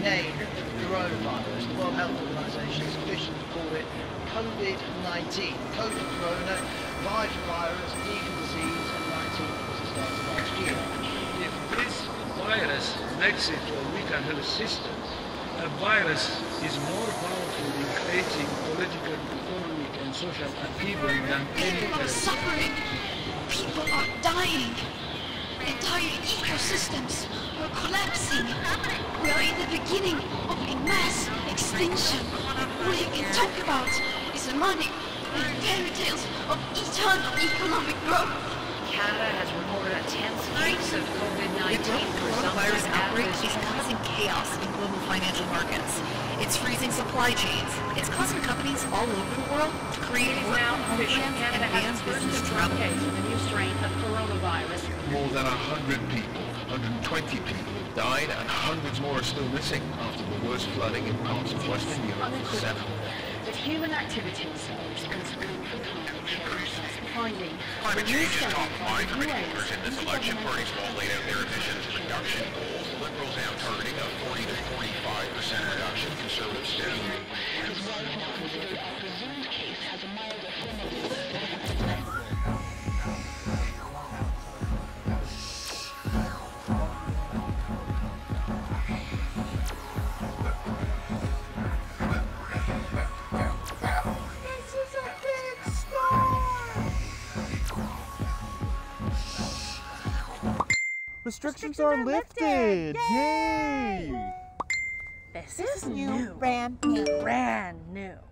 name coronavirus. The World Health Organization is officially called it COVID-19. COVID corona, virus, lethal disease, and 19 was the start of last year. If this virus makes it to a weaker health system, a virus is more powerful in creating political, economic, and social upheaval than any People are suffering. People are dying. Entire ecosystems are collapsing. We are in the beginning of a mass extinction. All you can talk about is money and fairy tales of eternal economic growth. Canada has reported a 10th case of COVID-19. The coronavirus outbreak is causing chaos in global financial markets. It's freezing supply chains. It's causing companies all over the world to create It is now official. Canada has its first business confirmed travel. case of the new strain of coronavirus. More than 100 people, 120 people died, and hundreds more are still missing after the worst flooding in parts of Western Europe for 7 That human activities are responsible for climate change. Finding Climate change is top of mind for many voters in this election. Parties have all laid out their emissions reduction goals. Liberals now targeting a 40 to 45% reduction. Conservatives down. Restrictions are lifted! Yay! This is new. Brand new.